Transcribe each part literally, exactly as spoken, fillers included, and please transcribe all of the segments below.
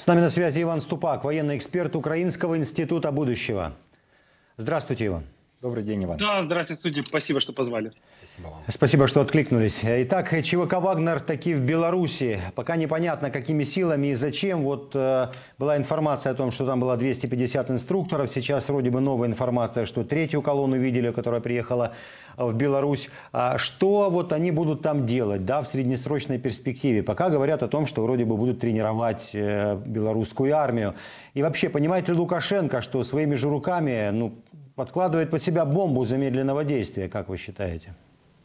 С нами на связи Иван Ступак, военный эксперт Украинского института будущего. Здравствуйте, Иван. Добрый день, Иван. Да, здравствуйте, судьи. Спасибо, что позвали. Спасибо вам. Спасибо, что откликнулись. Итак, ЧВК «Вагнер» таки в Беларуси. Пока непонятно, какими силами и зачем. Вот э, была информация о том, что там было двести пятьдесят инструкторов. Сейчас вроде бы новая информация, что третью колонну видели, которая приехала в Беларусь. А что вот они будут там делать, да, в среднесрочной перспективе? Пока говорят о том, что вроде бы будут тренировать э, белорусскую армию. И вообще, понимает ли Лукашенко, что своими же руками, ну, подкладывает под себя бомбу замедленного действия, как вы считаете?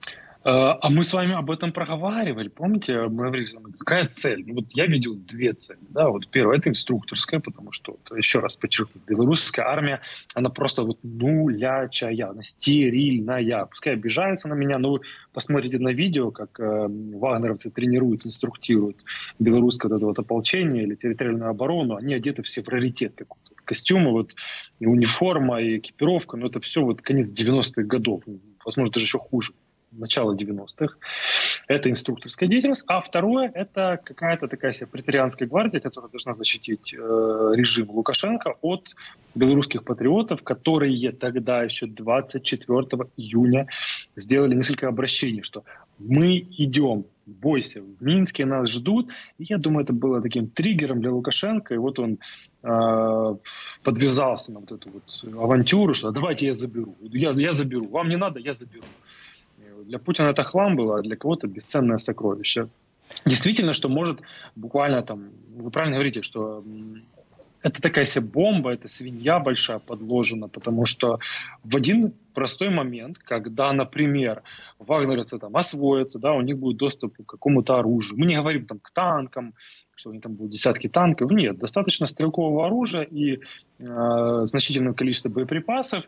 А мы с вами об этом проговаривали, помните? Мы говорили, какая цель? Ну, вот я видел две цели. Да? Вот первая — это инструкторская, потому что, вот, еще раз подчеркну, белорусская армия, она просто вот нулячая, она стерильная. Пускай обижаются на меня, но вы посмотрите на видео, как э, вагнеровцы тренируют, инструктируют белорусское вот это вот ополчение или территориальную оборону. Они одеты все в раритет какой-то. Костюмы, вот, и униформа, и экипировка, но это все вот конец девяностых годов, возможно, даже еще хуже. Начало девяностых. Это инструкторская деятельность. А второе — это какая-то такая себе претарианская гвардия, которая должна защитить э, режим Лукашенко от белорусских патриотов, которые тогда еще двадцать четвёртого июня сделали несколько обращений, что мы идем, бойся, в Минске нас ждут. И я думаю, это было таким триггером для Лукашенко. И вот он э, подвязался на вот эту вот авантюру, что давайте я заберу. Я, я заберу. Вам не надо, я заберу. Для Путина это хлам было, а для кого-то бесценное сокровище. Действительно, что может буквально там, вы правильно говорите, что это такая себе бомба, это свинья большая подложена, потому что в один простой момент, когда, например, вагнеровцы там освоятся, да, у них будет доступ к какому-то оружию. Мы не говорим там к танкам, что у них там будут десятки танков. Нет, достаточно стрелкового оружия и э, значительное количество боеприпасов.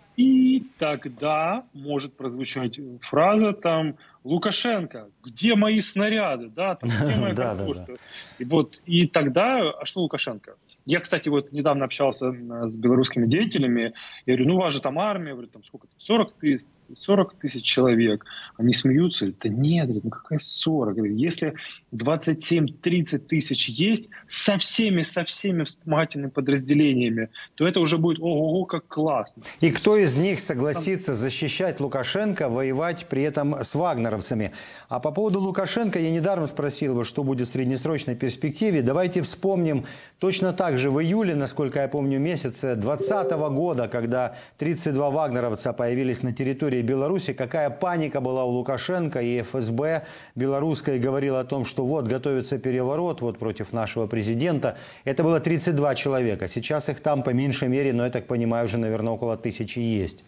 И тогда может прозвучать фраза там: Лукашенко, где мои снаряды, да, там, где моя картошка? И вот, и тогда, а что Лукашенко? Я, кстати, вот недавно общался с белорусскими деятелями, я говорю, ну у вас же там армия, говорю, там сколько там, сорок тысяч человек. Они смеются, говорят, да нет, говорят, ну какая сорок? Говорят, если двадцать семь - тридцать тысяч есть со всеми, со всеми вспомогательными подразделениями, то это уже будет ого-го, как классно. И кто из них согласится защищать Лукашенко, воевать при этом с вагнеровцами? А по поводу Лукашенко я недаром спросил, что будет в среднесрочной перспективе. Давайте вспомним точно так же в июле, насколько я помню, месяце двадцатого года, когда тридцать два вагнеровца появились на территории Беларуси, какая паника была у Лукашенко, и эф эс бэ белорусская говорила о том, что вот готовится переворот вот против нашего президента. Это было тридцать два человека. Сейчас их там по меньшей мере, но я так понимаю, уже, наверное, около тысячи есть.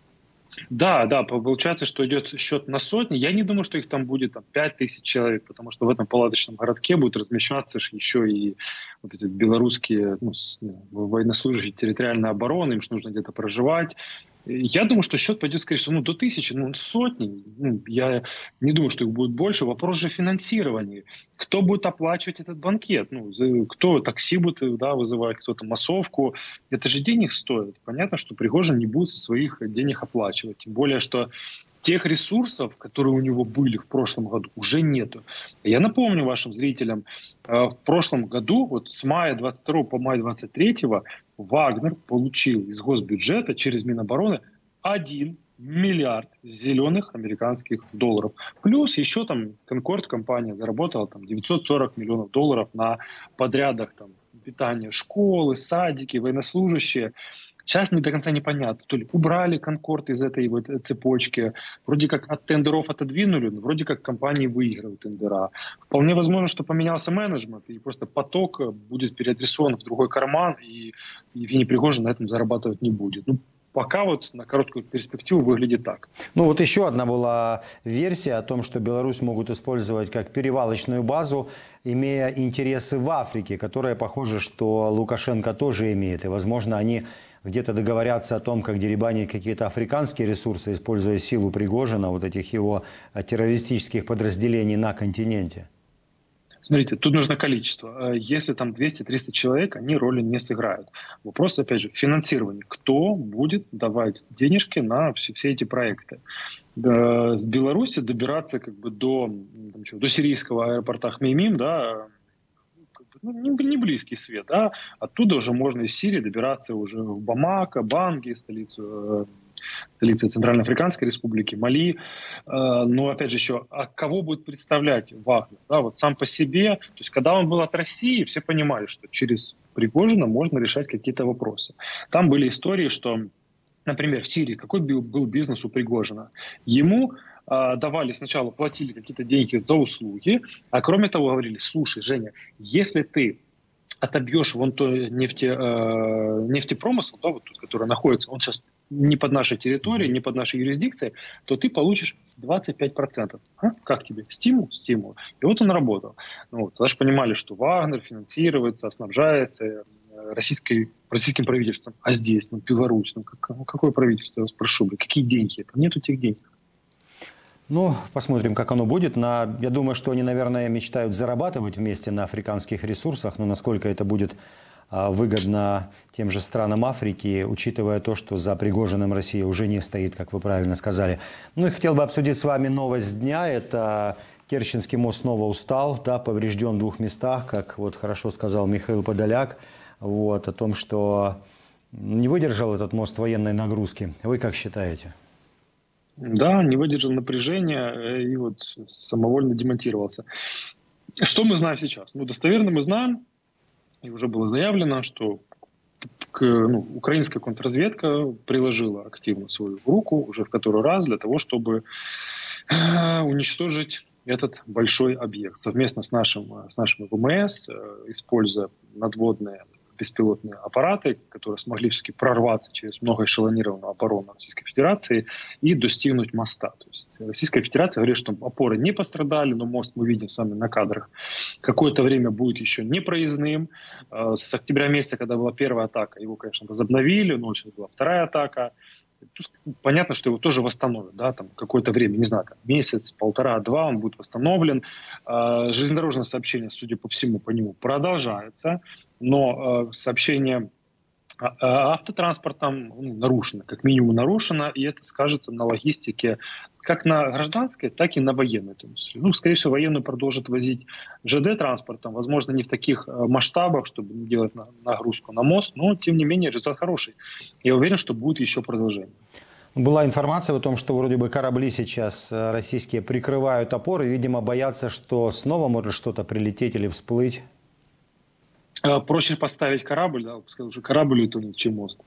Да, да, получается, что идет счет на сотни. Я не думаю, что их там будет там, пять тысяч человек, потому что в этом палаточном городке будут размещаться еще и вот эти белорусские ну, военнослужащие территориальной обороны, им же нужно где-то проживать. Я думаю, что счет пойдет, скорее всего, ну, до тысячи, ну, сотни. Ну, я не думаю, что их будет больше. Вопрос же финансирования. Кто будет оплачивать этот банкет? Ну, кто такси будет да, вызывать, кто-то массовку. Это же денег стоит. Понятно, что Пригожин не будет со своих денег оплачивать. Тем более, что тех ресурсов, которые у него были в прошлом году, уже нету. Я напомню вашим зрителям, в прошлом году, вот с мая двадцать второго по май двадцать третьего, Вагнер получил из госбюджета через Минобороны один миллиард зеленых американских долларов. Плюс еще там Конкорд компания заработала там девятьсот сорок миллионов долларов на подрядах там, питания школы, садики, военнослужащие. Сейчас не до конца непонятно, то ли убрали Конкорд из этой вот цепочки, вроде как от тендеров отодвинули, но вроде как компании выигрывают тендера. Вполне возможно, что поменялся менеджмент, и просто поток будет переадресован в другой карман, и Евгений Пригожин на этом зарабатывать не будет. Ну, пока вот на короткую перспективу выглядит так. Ну вот еще одна была версия о том, что Беларусь могут использовать как перевалочную базу, имея интересы в Африке, которая, похоже, что Лукашенко тоже имеет. И, возможно, они где-то договорятся о том, как деребанить какие-то африканские ресурсы, используя силу Пригожина, вот этих его террористических подразделений на континенте. Смотрите, тут нужно количество. Если там двести-триста человек, они роли не сыграют. Вопрос, опять же, финансирования. Кто будет давать денежки на все, все эти проекты? С Беларуси добираться как бы до, там, до сирийского аэропорта Хмеймим, да, ну, не, не близкий свет, да, оттуда уже можно из Сирии добираться уже в Бамако, Банги, столицу, столица Центральноафриканской Республики, Мали. Но, опять же, еще, а кого будет представлять Вагнер? Да, вот сам по себе, то есть, когда он был от России, все понимали, что через Пригожина можно решать какие-то вопросы. Там были истории, что, например, в Сирии какой был, был бизнес у Пригожина? Ему э, давали сначала, платили какие-то деньги за услуги, а кроме того говорили, слушай, Женя, если ты отобьешь вон то нефте, э, нефтепромысл, да, вот тут, который находится, он сейчас не под нашей территорией, не под нашей юрисдикцией, то ты получишь двадцать пять процентов. А? Как тебе? Стимул? Стимул. И вот он работал. Ну, вот, тогда же понимали, что Вагнер финансируется, снабжается российской, российским правительством. А здесь, ну, Беларусь, ну, как, ну какое правительство, я вас прошу, какие деньги? Там нету этих денег. Ну, посмотрим, как оно будет. На, я думаю, что они, наверное, мечтают зарабатывать вместе на африканских ресурсах, но насколько это будет а, выгодно тем же странам Африки, учитывая то, что за Пригожиным Россия уже не стоит, как вы правильно сказали. Ну и хотел бы обсудить с вами новость дня. Это Керченский мост снова устал, да, поврежден в двух местах, как вот хорошо сказал Михаил Подоляк, вот, о том, что не выдержал этот мост военной нагрузки. Вы как считаете? Да, не выдержал напряжения и вот самовольно демонтировался. Что мы знаем сейчас? Ну, достоверно мы знаем, и уже было заявлено, что к, ну, украинская контрразведка приложила активно свою руку уже в который раз для того, чтобы э, уничтожить этот большой объект. Совместно с нашим, с нашим ВМС, э, используя надводные беспилотные аппараты, которые смогли все-таки прорваться через многоэшелонированную оборону Российской Федерации и достигнуть моста. То есть Российская Федерация говорит, что опоры не пострадали, но мост мы видим сами на кадрах. Какое-то время будет еще непроездным. С октября месяца, когда была первая атака, его, конечно, возобновили, но сейчас была вторая атака. Тут понятно, что его тоже восстановят, да, там какое-то время, не знаю, там, месяц, полтора-два он будет восстановлен. Железнодорожное сообщение, судя по всему, по нему продолжается, но сообщение автотранспортом ну, нарушено, как минимум нарушено, и это скажется на логистике как на гражданской, так и на военной. То есть, ну, скорее всего, военную продолжат возить ЖД-транспортом, возможно, не в таких масштабах, чтобы не делать нагрузку на мост, но, тем не менее, результат хороший. Я уверен, что будет еще продолжение. Была информация о том, что вроде бы корабли сейчас российские прикрывают опоры, видимо, боятся, что снова может что-то прилететь или всплыть. Проще поставить корабль, да, пускай уже корабль утонет, чем мост.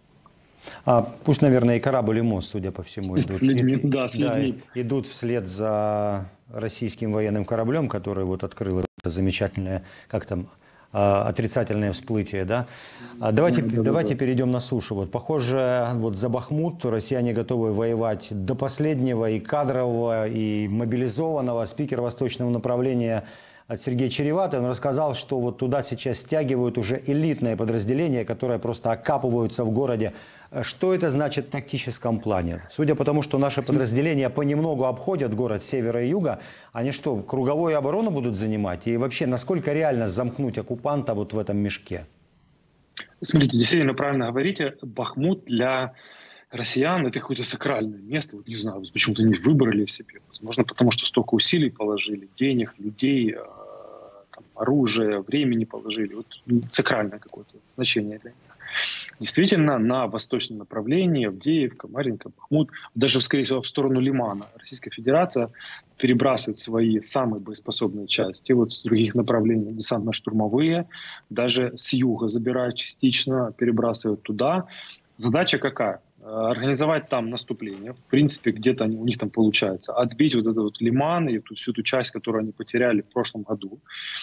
А, пусть, наверное, и корабль, и мост, судя по всему, идут. С людьми, и, да, с людьми. Да, идут вслед за российским военным кораблем, который вот открыл это замечательное, как там, отрицательное всплытие, да. А давайте, да, да, давайте да. перейдем на сушу. Вот, похоже, вот за Бахмут россияне готовы воевать до последнего, и кадрового, и мобилизованного. Спикер восточного направления от Сергея Череватый, он рассказал, что вот туда сейчас стягивают уже элитные подразделения, которые просто окапываются в городе. Что это значит в тактическом плане? Судя по тому, что наши подразделения понемногу обходят город с севера и юга, они что, круговую оборону будут занимать? И вообще, насколько реально замкнуть оккупанта вот в этом мешке? Смотрите, действительно правильно говорите, Бахмут для россиян это какое-то сакральное место. Вот не знаю, почему-то они выбрали в себе. Возможно, потому что столько усилий положили, денег, людей, там, оружия, времени положили. Вот сакральное какое-то значение для них. Действительно, на восточном направлении, Авдеевка, Марьинка, Бахмут, даже, скорее всего, в сторону Лимана Российская Федерация перебрасывает свои самые боеспособные части. Вот с других направлений десантно-штурмовые, даже с юга забирают частично, перебрасывают туда. Задача какая? Организовать там наступление. В принципе, где-то у них там получается. Отбить вот этот вот Лиман и ту, всю ту часть, которую они потеряли в прошлом году.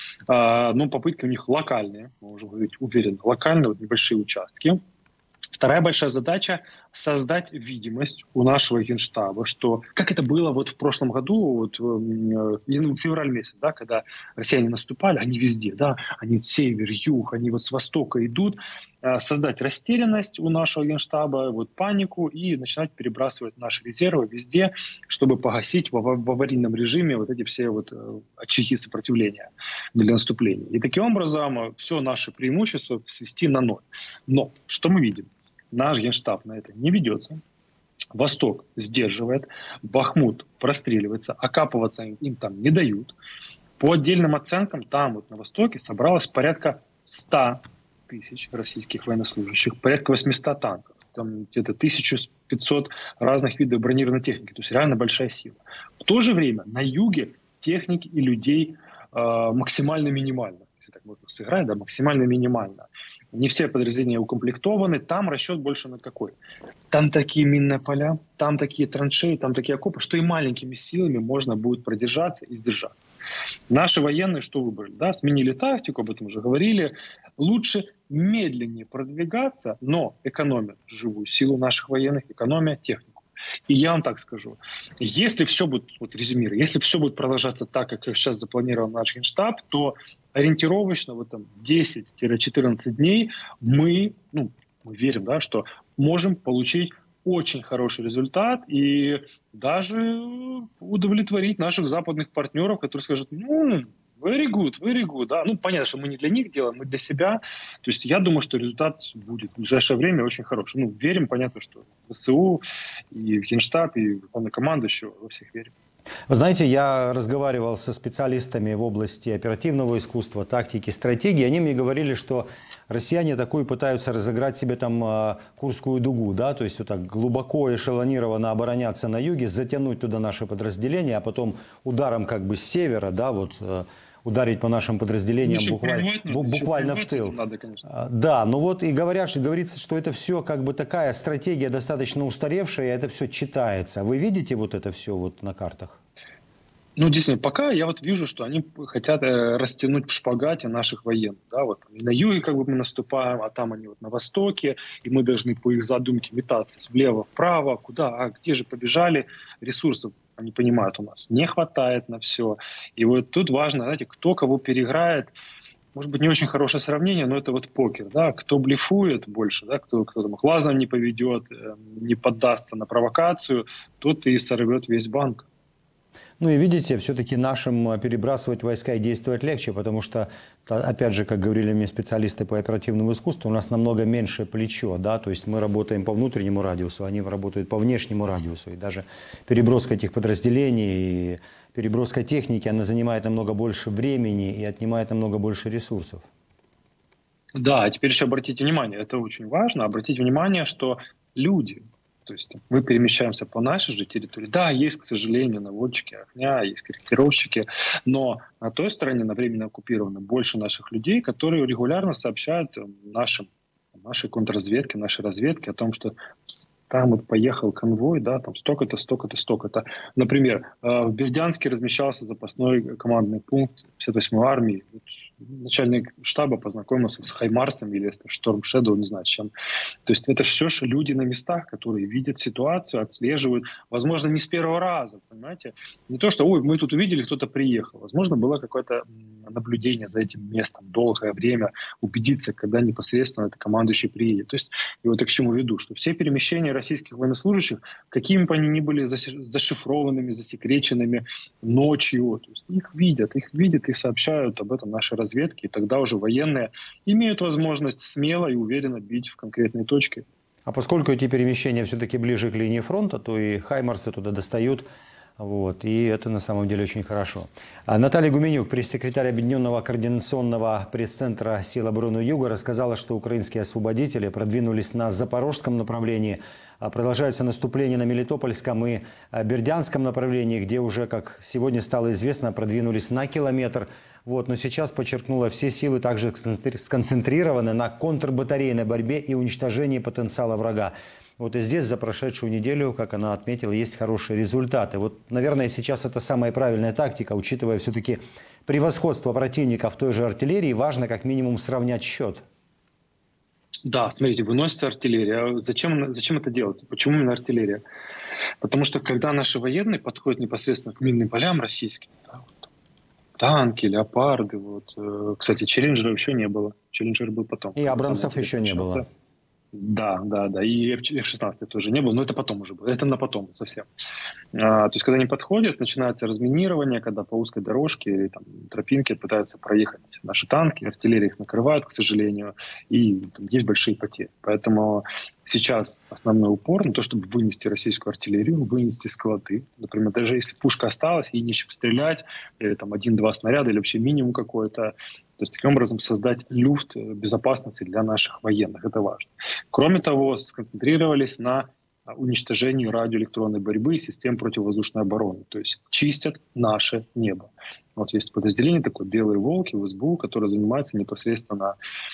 А, но попытки у них локальные, мы можем говорить уверенно, локальные, вот небольшие участки. Вторая большая задача — создать видимость у нашего генштаба, что, как это было вот в прошлом году, вот в февраль месяц, да, когда россияне наступали, они везде, да, они север, юг, они вот с востока идут, создать растерянность у нашего генштаба, вот панику и начинать перебрасывать наши резервы везде, чтобы погасить в, в аварийном режиме вот эти все вот очаги сопротивления для наступления. И таким образом все наше преимущество свести на ноль. Но что мы видим? Наш генштаб на это не ведется. Восток сдерживает. Бахмут простреливается. Окапываться им, им там не дают. По отдельным оценкам, там вот на Востоке собралось порядка ста тысяч российских военнослужащих, порядка восьмисот танков, там где-то тысяча пятьсот разных видов бронированной техники, то есть реально большая сила. В то же время на юге техники и людей э, максимально минимально, если так можно сыграть, да, максимально минимально. Не все подразделения укомплектованы, там расчет больше на какой? Там такие минные поля, там такие траншеи, там такие окопы, что и маленькими силами можно будет продержаться и сдержаться. Наши военные что выбрали? Да, сменили тактику, об этом уже говорили. Лучше медленнее продвигаться, но экономя живую силу наших военных, экономя технику. И я вам так скажу, если все будет, вот резюмируя, если все будет продолжаться так, как сейчас запланировал наш Генштаб, то ориентировочно в этом десять-четырнадцать дней мы, ну, мы верим, да, что можем получить очень хороший результат и даже удовлетворить наших западных партнеров, которые скажут, ну, very good, very good. Да? Ну, понятно, что мы не для них делаем, мы для себя. То есть я думаю, что результат будет в ближайшее время очень хороший. Ну, верим, понятно, что в ВСУ, и в Генштаб, и в главнокомандующего, во всех верим. Вы знаете, я разговаривал со специалистами в области оперативного искусства, тактики, стратегии. Они мне говорили, что россияне такой пытаются разыграть себе там Курскую дугу, да, то есть вот так глубоко эшелонированно обороняться на юге, затянуть туда наши подразделения, а потом ударом как бы с севера, да, вот ударить по нашим подразделениям еще буквально, надо, буквально в тыл. Надо, да, ну вот и говорят, что говорится, что это все как бы такая стратегия достаточно устаревшая, и это все читается. Вы видите вот это все вот на картах? Ну, действительно, пока я вот вижу, что они хотят растянуть в шпагате наших военных. Да, вот и на юге как бы мы наступаем, а там они вот на востоке, и мы должны по их задумке метаться влево, вправо, куда, а где же побежали, ресурсов, они понимают, у нас не хватает на все. И вот тут важно, знаете, кто кого переиграет. Может быть, не очень хорошее сравнение, но это вот покер, да, кто блефует больше, да, кто, кто там глазом не поведет, не поддастся на провокацию, тот и сорвет весь банк. Ну и видите, все-таки нашим перебрасывать войска и действовать легче, потому что, опять же, как говорили мне специалисты по оперативному искусству, у нас намного меньше плечо, да, то есть мы работаем по внутреннему радиусу, они работают по внешнему радиусу, и даже переброска этих подразделений и переброска техники, она занимает намного больше времени и отнимает намного больше ресурсов. Да, а теперь еще обратите внимание, это очень важно, обратите внимание, что люди... То есть мы перемещаемся по нашей же территории. Да, есть, к сожалению, наводчики огня, есть корректировщики, но на той стороне, на временно оккупированной, больше наших людей, которые регулярно сообщают нашим, нашей контрразведке, нашей разведке о том, что там вот поехал конвой, да, там столько-то, столько-то, столько-то. Например, в Бердянске размещался запасной командный пункт пятьдесят восьмой армии. Начальник штаба познакомился с Хаймарсом или с Шторм Шэдоу, не знаю чем. То есть это все же люди на местах, которые видят ситуацию, отслеживают. Возможно, не с первого раза, понимаете? Не то, что, ой, мы тут увидели, кто-то приехал. Возможно, было какое-то наблюдение за этим местом долгое время, убедиться, когда непосредственно это командующий приедет. То есть, и вот я к чему веду, что все перемещения российских военнослужащих, какими бы они ни были зашифрованными, засекреченными ночью, то есть их видят, их видят и сообщают об этом наши разведки, и тогда уже военные имеют возможность смело и уверенно бить в конкретные точки. А поскольку эти перемещения все-таки ближе к линии фронта, то и хаймарсы туда достают. Вот, и это на самом деле очень хорошо. А Наталья Гуменюк, пресс-секретарь Объединенного координационного пресс-центра сил обороны Юга, рассказала, что украинские освободители продвинулись на запорожском направлении, продолжаются наступления на Мелитопольском и Бердянском направлении, где уже, как сегодня стало известно, продвинулись на километр. Вот, но сейчас, подчеркнула, все силы также сконцентрированы на контрбатарейной борьбе и уничтожении потенциала врага. Вот и здесь за прошедшую неделю, как она отметила, есть хорошие результаты. Вот, наверное, сейчас это самая правильная тактика, учитывая все-таки превосходство противника в той же артиллерии, важно как минимум сравнять счет. Да, смотрите, выносится артиллерия. Зачем, зачем это делается? Почему именно артиллерия? Потому что когда наши военные подходят непосредственно к минным полям российским, да, вот, танки, леопарды, вот, кстати, челленджеров еще не было. Челленджер был потом. И абрамсов еще не было. Да, да, да. И эф шестнадцать тоже не было, но это потом уже было. Это на потом совсем. А, то есть, когда они подходят, начинается разминирование, когда по узкой дорожке, там, тропинке пытаются проехать наши танки, артиллерия их накрывает, к сожалению, и там, есть большие потери. Поэтому сейчас основной упор на то, чтобы вынести российскую артиллерию, вынести склады. Например, даже если пушка осталась, ей нечем стрелять, или там один-два снаряда, или вообще минимум какой-то. То есть таким образом создать люфт безопасности для наших военных. Это важно. Кроме того, сконцентрировались на уничтожении радиоэлектронной борьбы и систем противовоздушной обороны. То есть чистят наше небо. Вот есть подразделение такое «Белые волки» в эс бэ у, которое занимается непосредственно,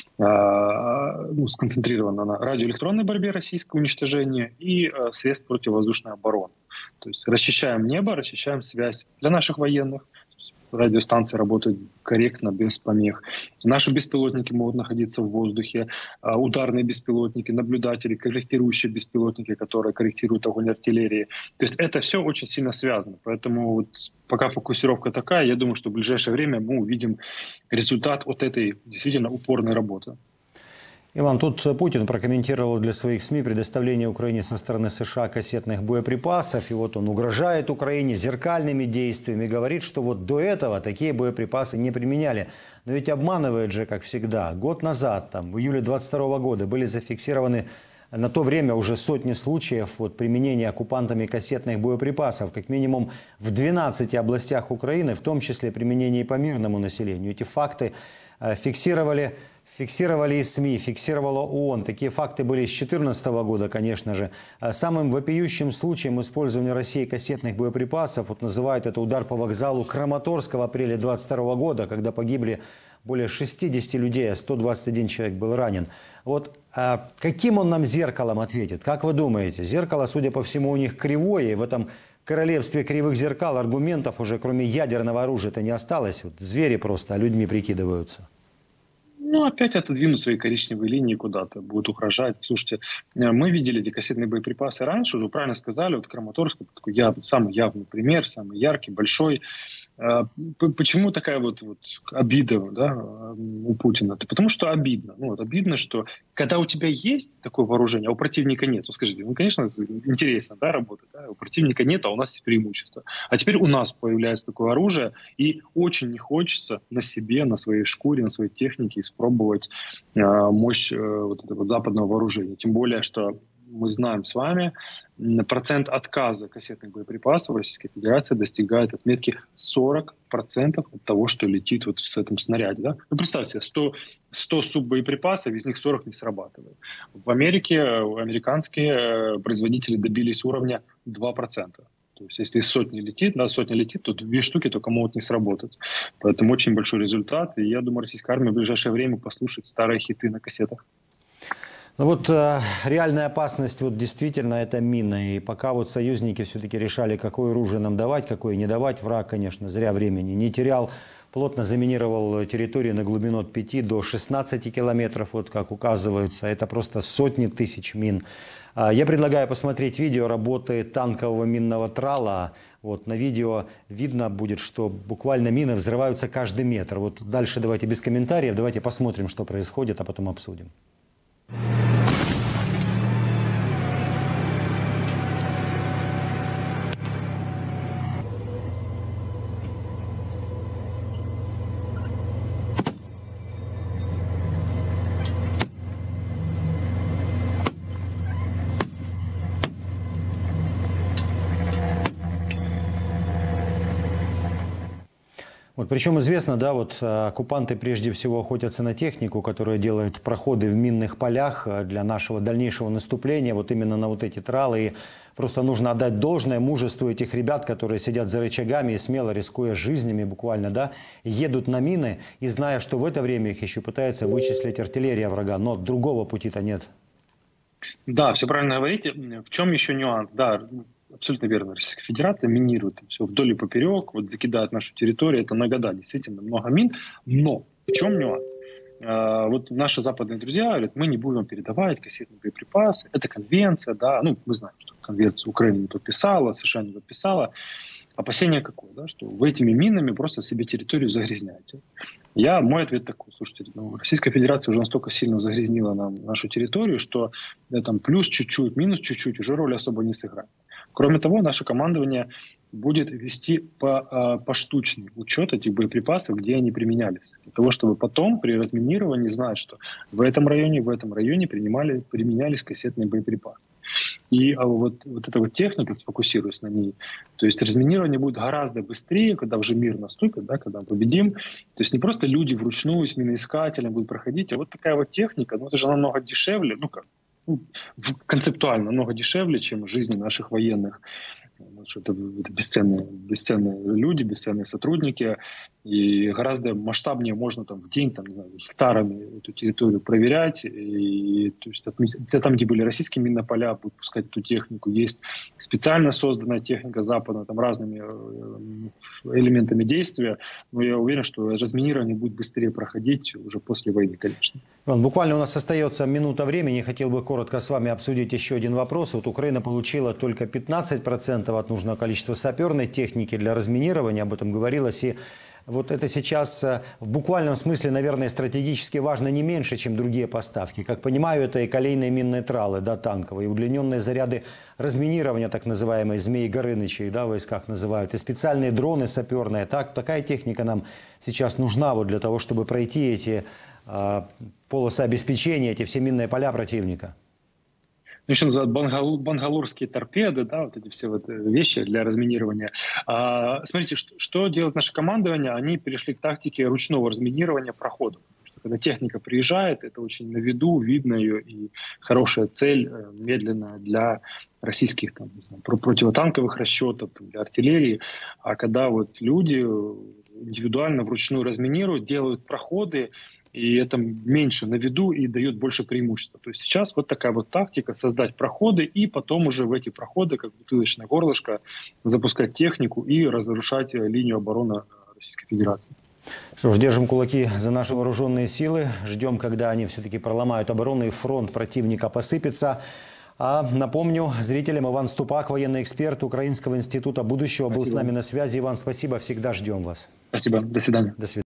э, ну, сконцентрировано на радиоэлектронной борьбе российского уничтожения и э, средств противовоздушной обороны. То есть расчищаем небо, расчищаем связь для наших военных. Радиостанции работают корректно, без помех. Наши беспилотники могут находиться в воздухе, ударные беспилотники, наблюдатели, корректирующие беспилотники, которые корректируют огонь артиллерии. То есть это все очень сильно связано. Поэтому вот пока фокусировка такая, я думаю, что в ближайшее время мы увидим результат от этой действительно упорной работы. Иван, тут Путин прокомментировал для своих СМИ предоставление Украине со стороны США кассетных боеприпасов. И вот он угрожает Украине зеркальными действиями. Говорит, что вот до этого такие боеприпасы не применяли. Но ведь обманывает же, как всегда. Год назад, там, в июле двадцать второго года, были зафиксированы на то время уже сотни случаев вот, применения оккупантами кассетных боеприпасов. Как минимум в двенадцати областях Украины, в том числе применение по мирному населению. Эти факты э, фиксировали... Фиксировали и СМИ, фиксировала ООН. Такие факты были с две тысячи четырнадцатого года, конечно же. Самым вопиющим случаем использования России кассетных боеприпасов вот называют это удар по вокзалу Краматорска в апреле две тысячи двадцать второго года, когда погибли более шестидесяти людей, а сто двадцать один человек был ранен. Вот а каким он нам зеркалом ответит? Как вы думаете? Зеркало, судя по всему, у них кривое, и в этом королевстве кривых зеркал аргументов уже кроме ядерного оружия-то не осталось. Вот звери просто людьми прикидываются. Ну, опять отодвинут свои коричневые линии куда-то, будут угрожать. Слушайте, мы видели эти кассетные боеприпасы раньше, вы правильно сказали, вот Краматорск, такой яв, самый явный пример, самый яркий, большой. Почему такая вот, вот обида, да, у Путина? Это потому что обидно. Ну, вот обидно, что когда у тебя есть такое вооружение, а у противника нет, ну, скажите, ну, конечно, интересно, да, работать, да? У противника нет, а у нас есть преимущество. А теперь у нас появляется такое оружие, и очень не хочется на себе, на своей шкуре, на своей технике испробовать э, мощь э, вот этого западного вооружения. Тем более, что мы знаем с вами, процент отказа кассетных боеприпасов в Российской Федерации достигает отметки сорок процентов от того, что летит вот в этом снаряде. Да? Ну, представьте, сто, сто суббоеприпасов, из них сорок не срабатывает. В Америке американские производители добились уровня два процента. То есть если сотни летит, да, сотня летит, то две штуки только могут не сработать. Поэтому очень большой результат. И я думаю, российская армия в ближайшее время послушает старые хиты на кассетах. Ну вот э, реальная опасность вот действительно это мина. И пока вот союзники все-таки решали, какое оружие нам давать, какое не давать, враг, конечно, зря времени не терял. Плотно заминировал территории на глубину от пяти до шестнадцати километров, вот как указывается. Это просто сотни тысяч мин. Я предлагаю посмотреть видео работы танкового минного трала. Вот на видео видно будет, что буквально мины взрываются каждый метр. Вот дальше давайте без комментариев, давайте посмотрим, что происходит, а потом обсудим. Вот, причем известно, да, вот оккупанты прежде всего охотятся на технику, которая делает проходы в минных полях для нашего дальнейшего наступления, вот именно на вот эти тралы. И просто нужно отдать должное мужеству этих ребят, которые сидят за рычагами и смело, рискуя жизнями буквально, да, едут на мины и зная, что в это время их еще пытается вычислить артиллерия врага, но другого пути-то нет. Да, все правильно говорите. В чем еще нюанс? Да, абсолютно верно. Российская Федерация минирует все вдоль и поперек, вот закидает нашу территорию. Это на года, действительно много мин. Но в чем нюанс? А, вот наши западные друзья говорят, мы не будем передавать кассетные боеприпасы. Это конвенция, да. Ну, мы знаем, что конвенцию Украина не подписала, США не подписала. опасение какое, да, что вы этими минами просто себе территорию загрязняете. Я, мой ответ такой: слушайте, ну, Российская Федерация уже настолько сильно загрязнила нам нашу территорию, что да, там плюс чуть-чуть, минус чуть-чуть уже роли особо не сыграет. Кроме того, наше командование будет вести по, поштучный учет этих боеприпасов, где они применялись. Для того, чтобы потом при разминировании знать, что в этом районе, в этом районе принимали, применялись кассетные боеприпасы. И вот, вот эта вот техника, сфокусируясь на ней, то есть разминирование будет гораздо быстрее, когда уже мир наступит, да, когда мы победим. То есть не просто люди вручную с миноискателем будут проходить, а вот такая вот техника, ну это же намного дешевле, ну как, ну, концептуально намного дешевле, чем жизни наших военных. Это, это бесценные, бесценные люди, бесценные сотрудники. И гораздо масштабнее можно там, в день там, не знаю, гектарами эту территорию проверять. И, то есть, там, где были российские минные поля, будут пускать эту технику. Есть специально созданная техника Запада там, разными элементами действия. Но я уверен, что разминирование будет быстрее проходить уже после войны, конечно. Буквально у нас остается минута времени. Хотел бы коротко с вами обсудить еще один вопрос. Вот Украина получила только пятнадцать процентов от нужного количества саперной техники для разминирования. Об этом говорилось. И вот это сейчас в буквальном смысле, наверное, стратегически важно не меньше, чем другие поставки. Как понимаю, это и колейные минные тралы, да, танковые, и удлиненные заряды разминирования, так называемые «Змеи Горыныча», да, в войсках называют, и специальные дроны саперные. Так, такая техника нам сейчас нужна вот для того, чтобы пройти эти э, полосы обеспечения, эти все минные поля противника. Еще называют бангал, бангалорские торпеды, да, вот эти все вот вещи для разминирования. А, смотрите, что, что делает наше командование? Они перешли к тактике ручного разминирования проходов. Когда техника приезжает, это очень на виду, видно ее, и хорошая цель, медленная для российских там, не знаю, противотанковых расчетов, для артиллерии. А когда вот люди индивидуально вручную разминируют, делают проходы, и это меньше на виду и дает больше преимущества. То есть сейчас вот такая вот тактика: создать проходы и потом уже в эти проходы, как бутылочное горлышко, запускать технику и разрушать линию обороны Российской Федерации. Что ж, держим кулаки за наши вооруженные силы. Ждем, когда они все-таки проломают оборону и фронт противника посыпется. А напомню зрителям, Иван Ступак, военный эксперт Украинского института будущего, был спасибо. С нами на связи. Иван, спасибо, всегда ждем вас. Спасибо, до свидания. До свидания.